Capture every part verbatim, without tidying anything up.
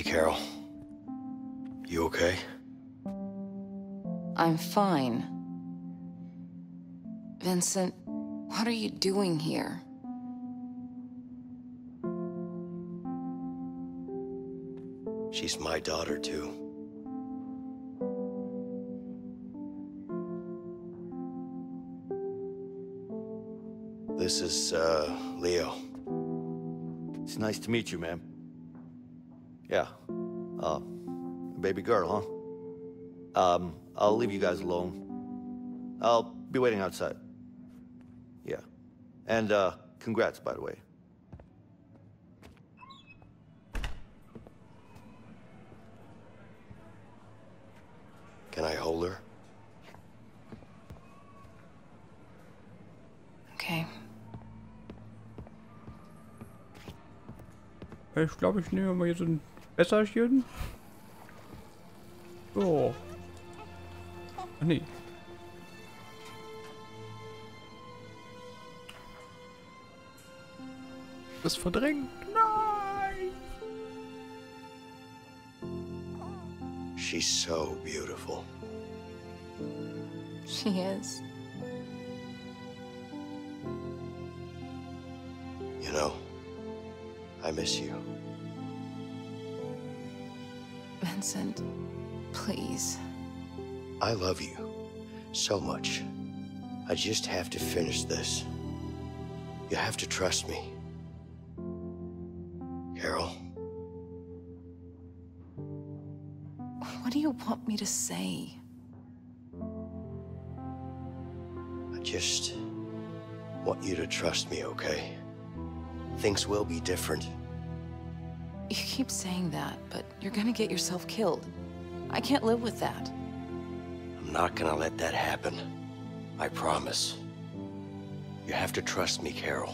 Carol. You okay? I'm fine. Vincent, what are you doing here? She's my daughter, too. This is, uh, Leo. It's nice to meet you, ma'am. Yeah. Uh, baby girl, huh? Um, I'll leave you guys alone. I'll be waiting outside. Yeah. And, uh, congrats, by the way. Can I hold her? Okay. Ich glaube, ich nehme mal hier so ein Messerchen. So. Ach nee. Das verdrängt. Nein! She's so beautiful. She is. You know, I miss you. Vincent, please. I love you so much. I just have to finish this. You have to trust me. Carol. What do you want me to say? I just want you to trust me, okay? Things will be different. You keep saying that, but you're gonna get yourself killed. I can't live with that. I'm not gonna let that happen. I promise. You have to trust me, Carol.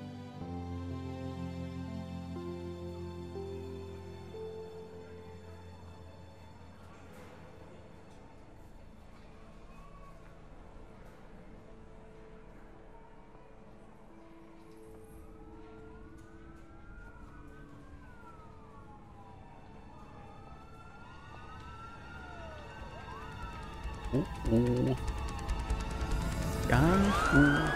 Oh, oh. Ganz gut.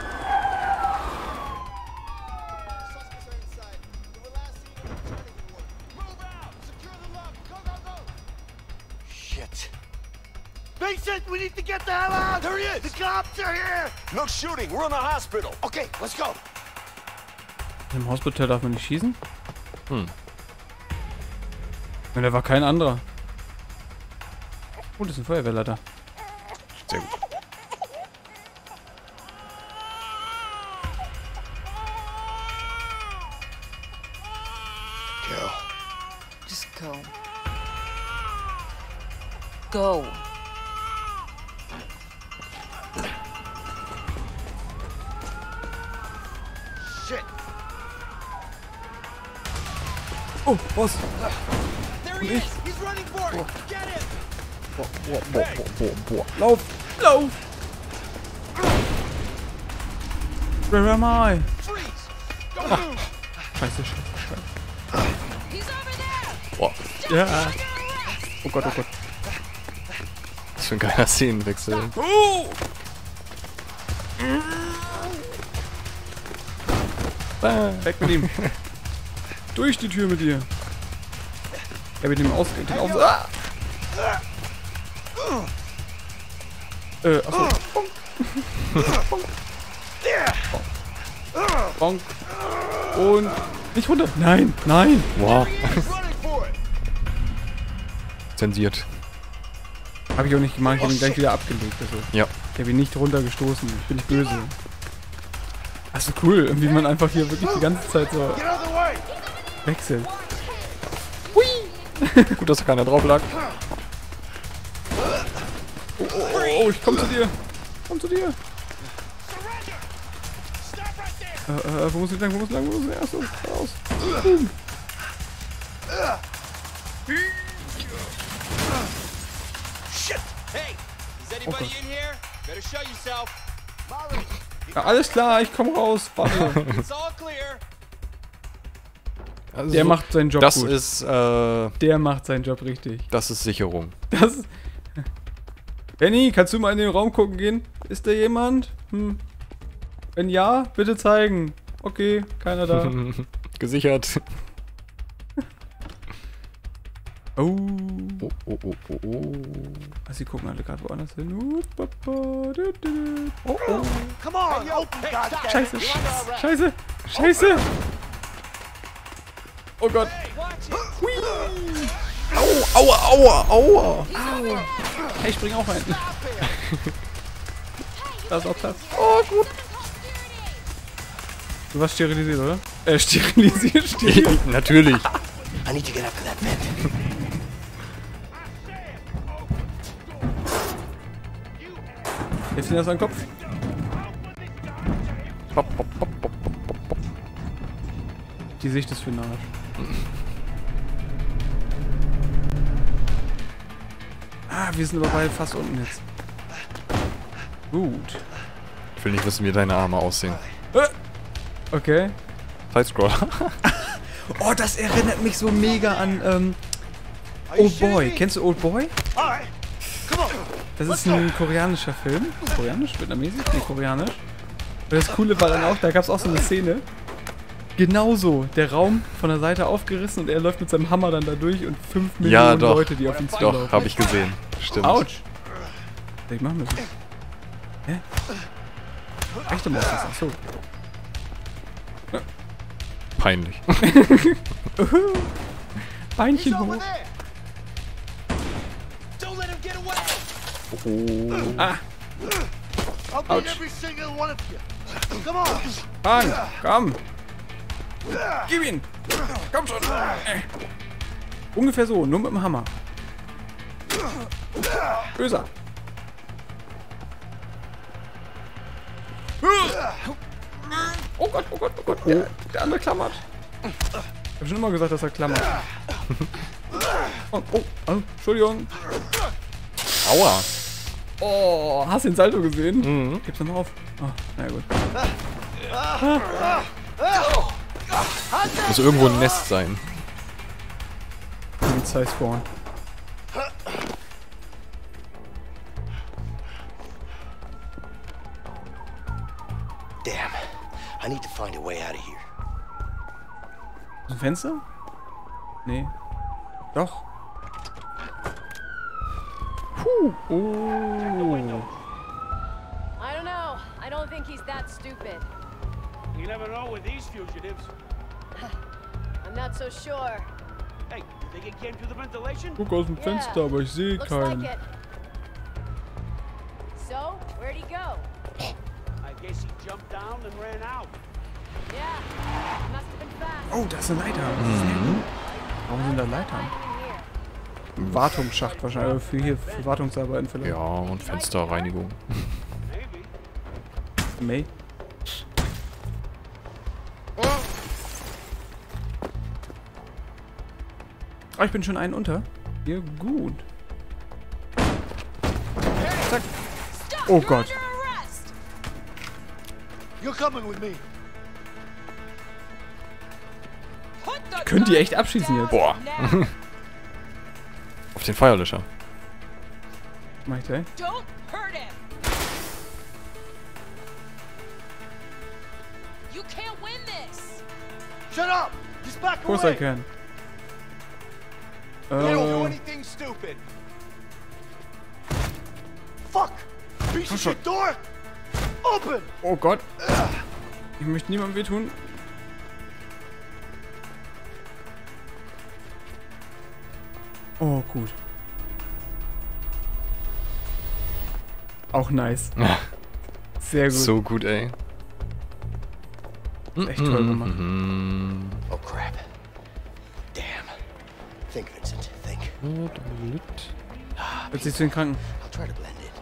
Shit. Vincent, we need to get the hell out! There he is! The cops are here! No shooting, we're in the hospital. Okay, let's go. Im Hospital darf man nicht schießen? Hm. Und da war kein anderer. Oh, das ist ein Feuerwehrleiter. Sehr gut. Carol. Just go. Go. Shit. Oh, was? There he is! He's running for it! Get him! Boah, boah, boah, boah, boah. Lauf! Lauf! Where am I? Freeze! Don't Ah. move! Scheiße, scheiße, scheiße. He's over there! Boah. Ja. Oh Gott, oh Gott. Was für ein geiler Szenenwechsel. Oh! Weg mit ihm. Durch die Tür mit dir. Er wird ihm ausgeht. Auf. Ah! Äh, achso. Bonk. Bonk. Bonk. Und nicht runter. Nein, nein. Wow. He's running for it! Zensiert. Habe ich auch nicht gemacht. Ich habe ihn gleich wieder abgelegt. Also. Ja. Ich habe ihn nicht runtergestoßen. Ich bin nicht böse. Das ist cool, wie man einfach hier wirklich die ganze Zeit so Get out of the way! wechselt. Gut, dass da keiner drauf lag. Oh, oh, oh, ich komm zu dir. Komm zu dir. Äh, äh, wo muss ich lang, wo muss ich lang, wo muss ich lang? Achso, raus. Boom. Shit! Hey! Is anybody in here? Better show yourself. Molly! Ja, alles klar, ich komm raus. Warte. It's all clear. Also Der macht seinen Job das gut. ist, äh, Der macht seinen Job richtig. das ist Sicherung. Das ist... Benny, kannst du mal in den Raum gucken gehen? Ist da jemand? Hm. Wenn ja, bitte zeigen. Okay, keiner da. Gesichert. Oh. Oh, oh, oh, oh, oh. Also, sie gucken alle gerade woanders hin. Uh, papa, du, du. Oh, oh. Come on, open, goddamn. Scheiße, scheiße, scheiße. Oh Gott. Au, aua, aua, aua. Hey, ich spring auch rein. Da ist auch Platz. Oh, gut. Du warst sterilisiert, oder? Äh, sterilisiert, steril. Natürlich. I need to get up to that vent. Jetzt ihn das an den Kopf. Pop, pop, pop, pop, pop, pop. Die Sicht ist für den Arsch. Ah, wir sind aber beide fast unten jetzt. Gut. Ich will nicht wissen, wie deine Arme aussehen. Äh. Okay. Sidescroller. Oh, das erinnert mich so mega an, ähm, Old Boy. Kennst du Old Boy? Das ist ein koreanischer Film. Koreanisch? Vietnamesisch? Nee, koreanisch. Und das Coole war dann auch, da gab es auch so eine Szene. Genauso. Der Raum von der Seite aufgerissen und er läuft mit seinem Hammer dann da durch und fünf Millionen Ja, doch. Leute, die auf ihn zulaufen. Doch, habe ich gesehen. Stimmt. Autsch. Hätte ich machen müssen. Hä? Echte Maus ist das. Achso. Peinlich. Beinchen hoch. Don't let him get away. Oh. Ah. I'll beat every single one of you. Come on. Mann, komm. Gib ihn. Komm schon. Äh. Ungefähr so, nur mit dem Hammer. Böser. Oh Gott, oh Gott, oh Gott. Der, der andere klammert. Ich hab schon immer gesagt, dass er klammert. Oh, oh, oh, Entschuldigung. Aua. Oh, hast du den Salto gesehen? Mhm. Gib's nochmal auf. Oh, na ja, gut. Muss irgendwo ein Nest sein. Polizei spawn. Damn. I need to find a way out of here. Ein Fenster? Nee. Doch. Puh. Oh. I don't know. I don't think he's that stupid. You never know with these fugitives. I'm not so sure. Hey, you think it came through the ventilation? Guck aus dem Fenster, aber ich sehe Looks keinen. like it. So, where'd he go? I guess he jumped down and ran out. Yeah, must have been fast. Oh, da ist eine Leiter. Mhm. Warum sind da Leitern? Wartungsschacht wahrscheinlich. Für hier für Wartungsarbeiten vielleicht. Ja, und Fensterreinigung. Maybe. May. Oh, ich bin schon einen unter. Ja, gut. Zack. Oh Gott. You're coming with me. Könnt ihr echt abschießen jetzt? Boah. Auf den Feuerlöscher. Mach ich da? Don't hurt him. You can't win this. Shut up! Just back Of course I away. can. You don't do Äh, anything stupid. Fuck! Piece of shit door! Open! oh Gott. Ich möchte niemandem wehtun. Oh, gut. Auch nice. Sehr gut. So gut, ey. Echt toll gemacht. Mhm. Oh, crap. Damn. Think, Vincent. Think. Jetzt siehst du den Kranken. I'll try to blend in.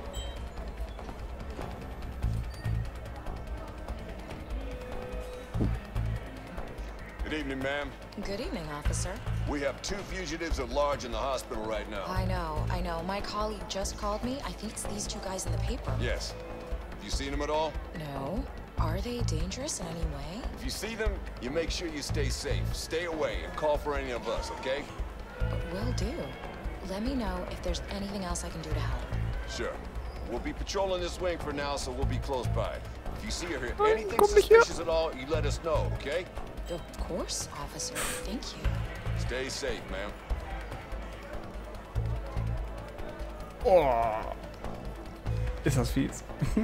Good evening, ma'am. Good evening, officer. We have two fugitives at large in the hospital right now. I know, I know. My colleague just called me. I think it's these two guys in the paper. Yes. Have you seen them at all? No. Are they dangerous in any way? If you see them, you make sure you stay safe. Stay away and call for any of us, okay? Will do. Let me know if there's anything else I can do to help. Sure. We'll be patrolling this wing for now, so we'll be close by. If you see or hear anything suspicious at all, you let us know, okay? Of course, officer. Thank you. Stay safe, ma'am. Oh. Ist das fies.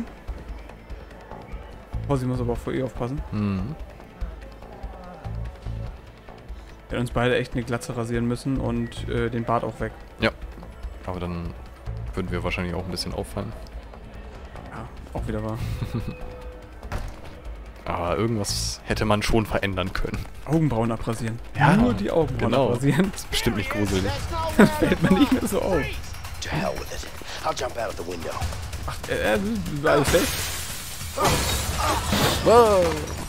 Oh, sie muss aber auch vor ihr aufpassen. Mhm. Wir hätten uns beide echt eine Glatze rasieren müssen und äh, den Bart auch weg. Ja. Aber dann würden wir wahrscheinlich auch ein bisschen auffallen. Ja, auch wieder wahr. Aber irgendwas hätte man schon verändern können. Augenbrauen abrasieren. Ja, nur die Augenbrauen genau. abrasieren. Das ist bestimmt nicht gruselig. Das fällt mir nicht mehr so auf. To hell with it. I'll jump out of the window. Ach, äh, äh, war alles safe? Wow.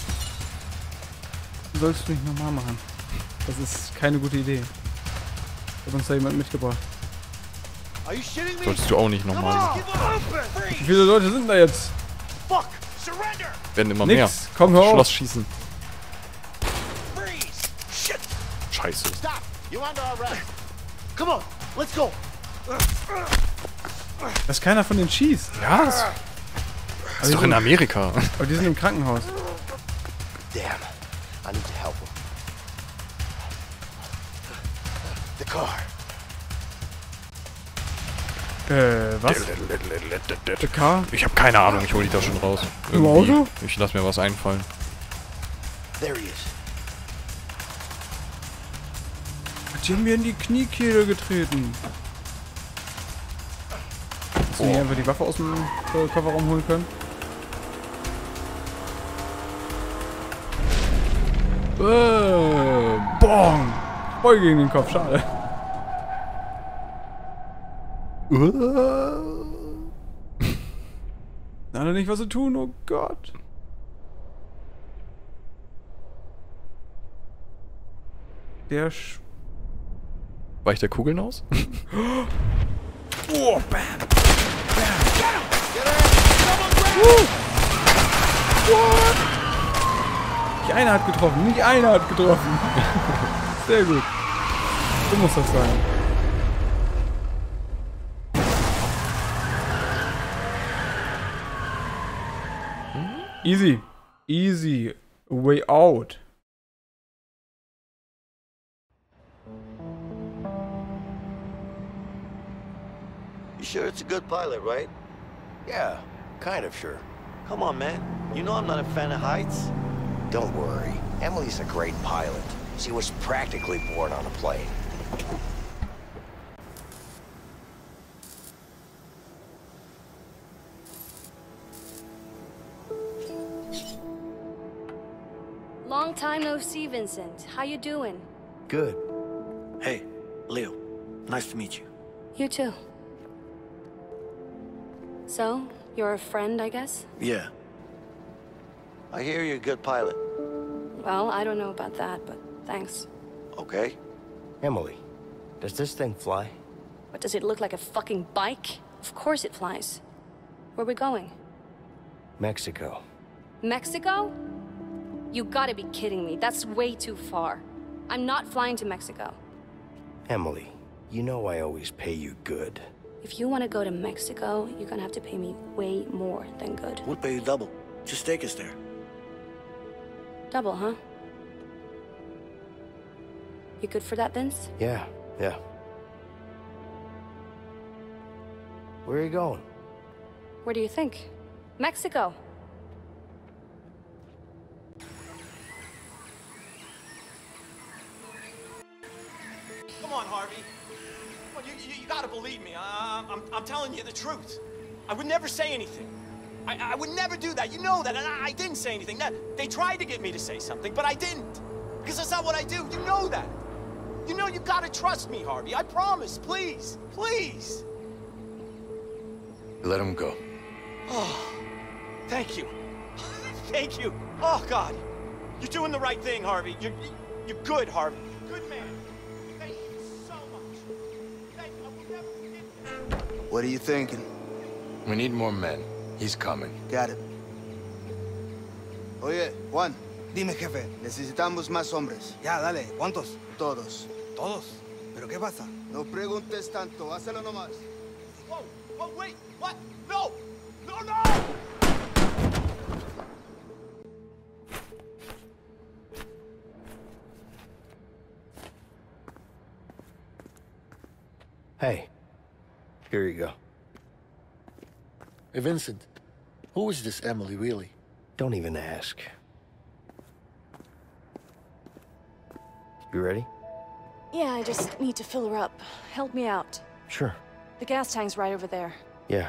Du sollst du nicht nochmal machen. Das ist keine gute Idee. Hat uns da jemand mitgebracht. Solltest du auch nicht nochmal machen. Wie viele Leute sind da jetzt? Werden immer Nix. mehr. Komm, hör auf. Schloss schießen. Scheiße. Dass keiner von denen schießt. Ja, das ist doch in Amerika. Aber die sind im Krankenhaus. Damn. I need to help him. The car. Äh, was? The car? Ich habe keine Ahnung, ich hole dich da schon raus. Im Irgendwie. Auto? Ich lass mir was einfallen. There he is. Die haben mir in die Kniekehle getreten. Hast du Oh. hier einfach die Waffe aus dem äh, Kofferraum holen können? Äh, bong! Voll gegen den Kopf, schade. Na, doch nicht was zu tun, oh Gott. Der Sch... Weicht der Kugeln aus? Oh, bam! Bam! What? Nicht einer hat getroffen, nicht einer hat getroffen. Sehr gut. So muss das sein. Easy. Easy. A way out. You sure it's a good pilot, right? Yeah, kind of sure. Come on, man. You know I'm not a fan of heights. Don't worry. Emily's a great pilot. She was practically born on a plane. Long time no see, Vincent. How you doing? Good. Hey, Leo. Nice to meet you. You too. So, you're a friend, I guess? Yeah. I hear you're a good pilot. Well, I don't know about that, but thanks. Okay. Emily, does this thing fly? What, does it look like a fucking bike? Of course it flies. Where are we going? Mexico. Mexico? You gotta be kidding me. That's way too far. I'm not flying to Mexico. Emily, you know I always pay you good. If you want to go to Mexico, you're gonna have to pay me way more than good. We'll pay you double. Just take us there. Double, huh? You good for that, Vince? Yeah, yeah. Where are you going? Where do you think? Mexico. Come on, Harvey. Come on, you, you, you gotta believe me. I, I'm, I'm telling you the truth. I would never say anything. I, I would never do that. You know that, and I, I didn't say anything. That, they tried to get me to say something, but I didn't. Because that's not what I do. You know that. You know you gotta trust me, Harvey. I promise. Please. Please. Let him go. Oh, thank you. Thank you. Oh, God. You're doing the right thing, Harvey. You're, you're good, Harvey. Good man. Thank you so much. Thank you. I will never forget that. What are you thinking? We need more men. He's coming. Got it. Oye, Juan, dime, jefe, necesitamos más hombres. Ya, dale. ¿Cuántos? Todos. ¿Todos? ¿Pero qué pasa? No preguntes tanto, hazlo nomás. Whoa, whoa, wait, what? No! No, no! Hey, here you go. Hey, Vincent, who is this Emily, really? Don't even ask. You ready? Yeah, I just need to fill her up. Help me out. Sure. The gas tank's right over there. Yeah.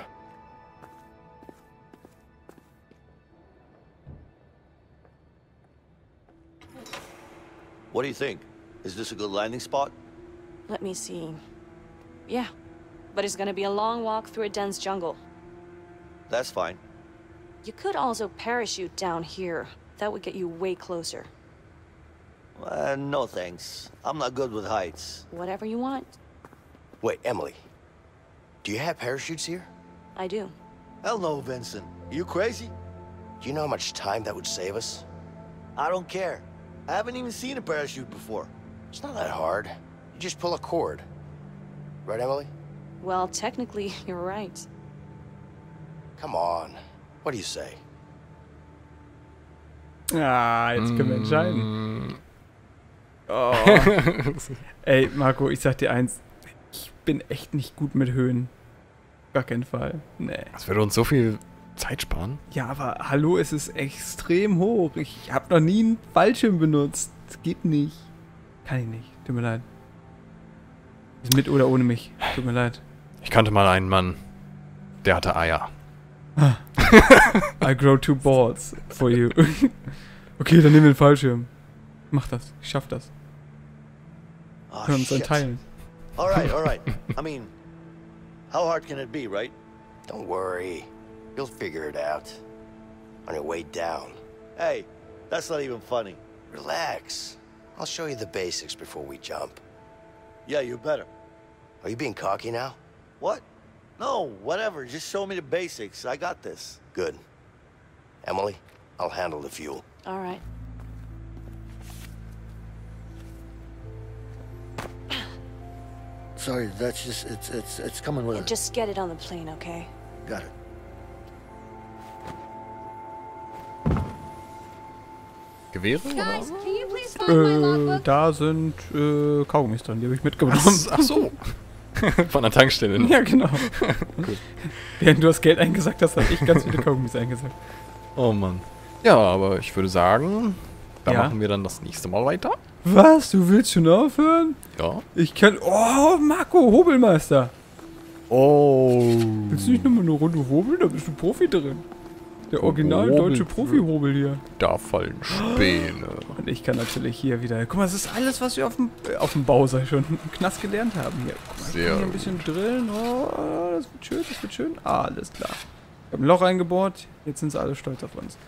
What do you think? Is this a good landing spot? Let me see. Yeah, but it's gonna be a long walk through a dense jungle. That's fine. You could also parachute down here. That would get you way closer. Uh, no thanks. I'm not good with heights. Whatever you want. Wait, Emily. Do you have parachutes here? I do. Hell no, Vincent. Are you crazy? Do you know how much time that would save us? I don't care. I haven't even seen a parachute before. It's not that hard. You just pull a cord. Right, Emily? Well, technically, you're right. Come on. What do you say? Ah, jetzt können wir entscheiden. Oh. Ey, Marco, ich sag dir eins. Ich bin echt nicht gut mit Höhen. Gar keinen Fall. Nee. Das würde uns so viel Zeit sparen. Ja, aber hallo, es ist extrem hoch. Ich habe noch nie einen Fallschirm benutzt. Das geht nicht. Kann ich nicht. Tut mir leid. Ist mit oder ohne mich. Tut mir leid. Ich kannte mal einen Mann, der hatte Eier. I grow two balls for you. Okay, dann nehmen wir den Fallschirm. Mach das. Ich schaff das. Oh, Können uns dann shit. teilen. Alright, alright. I mean, how hard can it be, right? Don't worry. You'll figure it out. On your way down. Hey, that's not even funny. Relax. I'll show you the basics before we jump. Yeah, you better. Are you being cocky now? What? No, whatever. Just show me the basics. I got this. Good. Emily, I'll handle the fuel. All right. Sorry, that's just, it's, it's, it's coming with Yeah, it. just get it on the plane, okay? Got it. Gewehre oder? Guys, can you please find my Äh, logbook? da sind äh, Kaugummis dran, die habe ich mitgenommen. Ach, ach so. Von der Tankstelle. Ne? Ja, genau. Während du das Geld eingesackt hast, habe ich ganz viele Kaugummis eingesackt. Oh Mann. Ja, aber ich würde sagen, da Ja. machen wir dann das nächste Mal weiter. Was? Du willst schon aufhören? Ja. Ich kann... Oh, Marco, Hobelmeister. Oh. Willst du nicht nochmal eine Runde hobeln? Da bist du Profi drin. Der original Hobel- deutsche Profi-Hobel hier. Da fallen Späne. Und ich kann natürlich hier wieder... Guck mal, das ist alles, was wir auf dem, äh, auf dem Bau, sag ich schon, im Knast gelernt haben. Hier, guck mal, ich Sehr kann hier ein bisschen drillen. Oh, das wird schön, das wird schön. Ah, alles klar. Ich habe ein Loch eingebohrt. Jetzt sind sie alle stolz auf uns.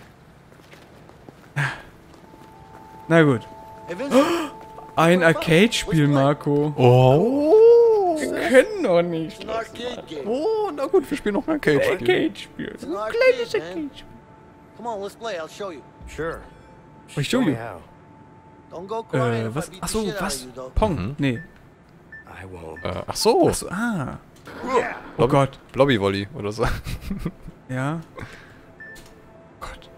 Na gut. Hey, Vincent. Ein Arcade-Spiel, Marco. Oh. Wir können doch nicht. It's an arcade game. Oh, na gut, wir spielen noch ein Arcade-Spiel. Arcade-Spiel. It's Ein an arcade, kleines man. Arcade-Spiel. Come on, let's play. I'll show you. Sure. Oh, ich show you. how. Don't go crying Äh, if I was? beat the Achso, shit out was? of you, though. Pong? Mhm. Nee. I won't. Äh, ach so. Achso, ah. Oh Lobby- Gott. Lobby-Volley oder so. Ja. Gott.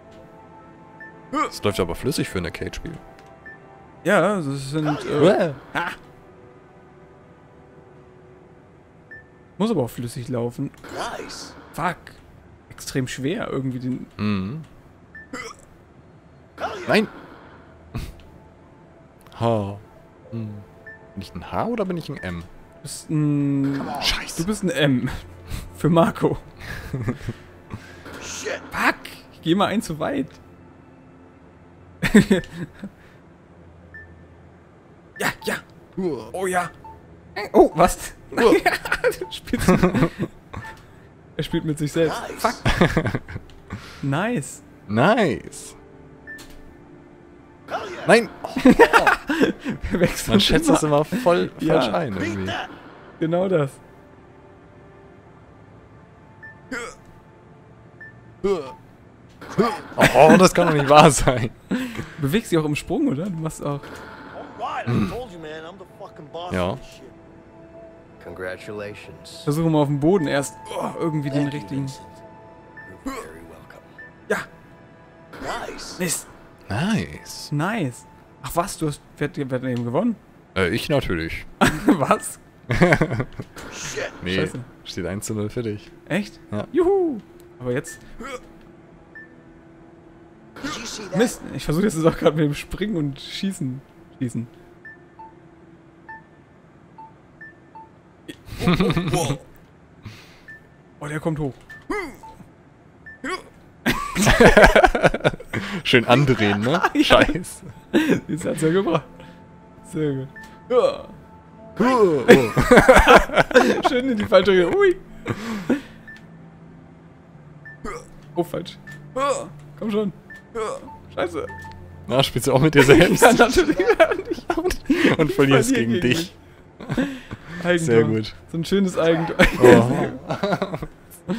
Das läuft aber flüssig für ein Arcade-Spiel. Ja, das sind... Äh, ah. Muss aber auch flüssig laufen. Nice. Fuck. Extrem schwer irgendwie den... Mhm. Nein! H. Hm. Bin ich ein H oder bin ich ein M? Du bist ein... Scheiße. Du bist ein M. Für Marco. Shit. Fuck. Ich geh mal ein zu weit. Ja, ja. Oh ja. Oh, was? er, spielt er spielt mit sich selbst. Nice. Fuck. Nice. Nice. Nein! Wir wechseln Man schätzt immer. das immer voll Ja. falsch ein irgendwie. Genau das. Oh, das kann doch nicht wahr sein. Du bewegst dich auch im Sprung, oder? Du machst auch... Ja. Congratulations. Versuche mal auf dem Boden erst oh, irgendwie den richtigen... Ja. Nice. Mist. Nice. Nice. Ach was, du hast... Wer, wer hat eben gewonnen? Äh, ich natürlich. Was? Nee, Scheiße. steht eins zu null für dich. Echt? Ja. Juhu. Aber jetzt... Mist, ich versuche jetzt auch gerade mit dem Springen und Schießen. Schießen. Oh, oh, oh. Oh, der kommt hoch. Schön andrehen, ne? Ja. Scheiße. Jetzt hat's ja gebracht. Sehr gut. Ja. Oh, oh. Schön in die falsche Richtung. Ui. Oh, falsch. Komm schon. Scheiße. Na, spielst du auch mit dir selbst? Ja, natürlich. und, und verlierst gegen, gegen dich. Eigentor. Sehr gut. So ein schönes Eigentor. Oh.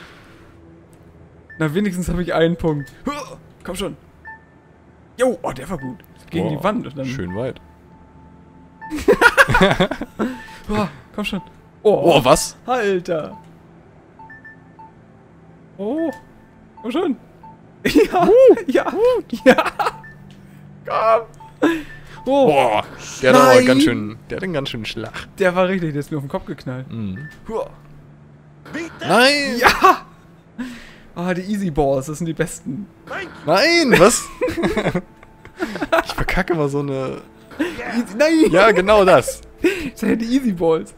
Na, wenigstens habe ich einen Punkt. Komm schon. Jo, oh, der war gut. Gegen oh, die Wand. Und dann schön weit. oh, komm schon. Oh, oh, was? Alter. Oh, komm schon. Ja, uh, ja, uh, ja. Komm. Oh. Boah, der hat aber ganz schön, der hat einen ganz schönen Schlag. Der war richtig, der ist mir auf den Kopf geknallt. Mhm. Oh. Nein! Ja! Ah, die Easy Balls, das sind die besten. Nein, was? Ich verkacke mal so eine... Easy, nein! Ja, genau das. Das sind ja die Easy Balls.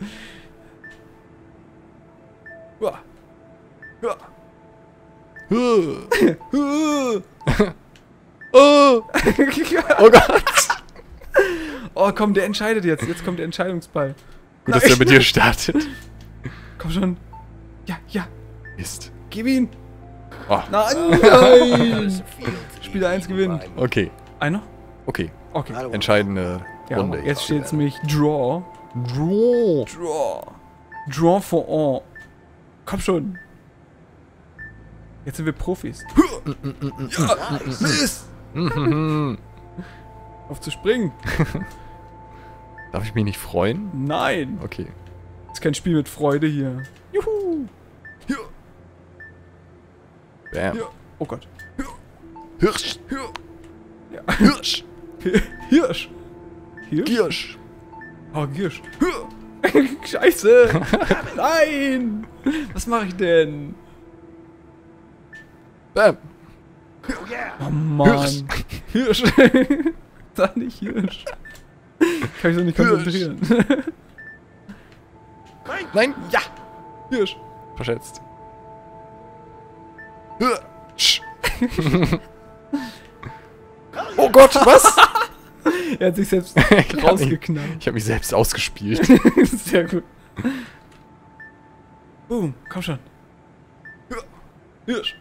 Uah. Uah. oh. Oh Gott. Oh, komm, der entscheidet jetzt. Jetzt kommt der Entscheidungsball. Gut, dass der mit dir startet. Komm schon. Ja, ja. Mist. Gib ihn. Oh. Nein, nein. Spieler eins gewinnt. Okay. Einer? Okay. Okay. Entscheidende Ja, Runde. jetzt steht es nämlich Draw. Draw. Draw. Draw for all. Komm schon. Jetzt sind wir Profis. Ja, Mist. Auf zu springen. Darf ich mich nicht freuen? Nein. Okay. Das ist kein Spiel mit Freude hier. Juhu. Ja. Bam. Ja. Oh Gott. Ja. Hirsch. Ja. Hirsch. Hirsch. Hirsch. Girsch. Oh, Girsch. Scheiße. Nein. Was mache ich denn? Bam. Oh Mann. Hirsch. Da nicht Hirsch. Kann ich so nicht konzentrieren. Nein. Ja. Hirsch. Verschätzt. Hirsch. Oh Gott, was? Er hat sich selbst rausgeknallt. Ich habe mich selbst ausgespielt. Sehr gut. Boom, komm schon. Hirsch.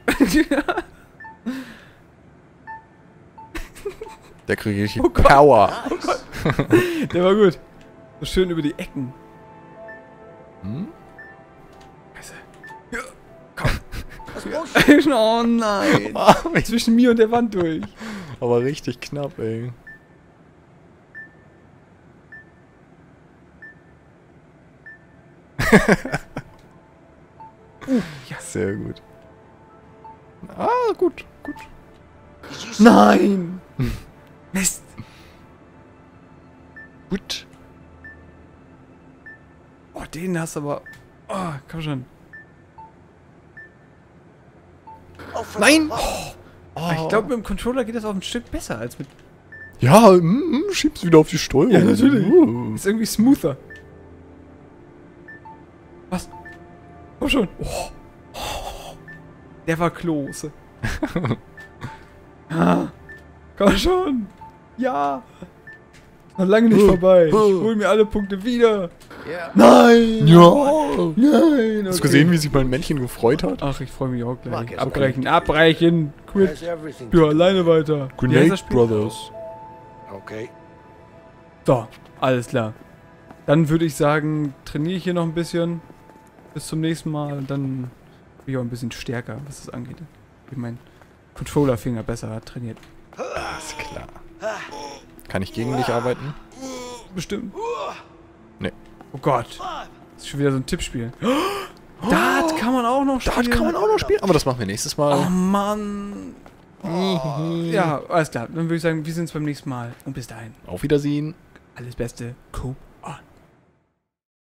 Der kriege ich Oh Gott. Power. Oh Gott. Der war gut. So schön über die Ecken. Hm? Scheiße. Ja. Komm. Oh nein. Zwischen mir und der Wand durch. Aber richtig knapp, ey. uh, ja. Sehr gut. Ah, gut, gut. Nein! Mist! Gut. Oh, den hast du aber... Oh, komm schon. Nein! Oh. Oh. Ich glaube, mit dem Controller geht das auch ein Stück besser als mit... Ja, mm, schieb's wieder auf die Steuerung. Ja, natürlich. Uh. Ist irgendwie smoother. Was? Komm schon. Oh. Oh. Der war close. Ah. Komm schon. Ja. Noch lange nicht vorbei. Ich hol mir alle Punkte wieder. Yeah. Nein. Ja. Nein. Hast du Okay. gesehen, wie sich mein Männchen gefreut hat? Ach, ich freue mich auch gleich. Okay. Abbrechen, abbrechen. Quit. everything. Ja, alleine weiter. Wie heißt das Grenade Spiel? Brothers. Okay. So, alles klar. Dann würde ich sagen, trainiere ich hier noch ein bisschen. Bis zum nächsten Mal. Und dann bin ich auch ein bisschen stärker, was das angeht. Ich meine, Controller-Finger besser trainiert. Ist klar. Kann ich gegen dich arbeiten? Bestimmt. Nee. Oh Gott. Das ist schon wieder so ein Tippspiel. Oh, Dart kann man auch noch spielen. Dart kann man auch noch spielen, aber das machen wir nächstes Mal. Oh Mann. Oh. Ja, alles klar. Dann würde ich sagen, wir sehen uns beim nächsten Mal. Und bis dahin. Auf Wiedersehen. Alles Beste. Coop on.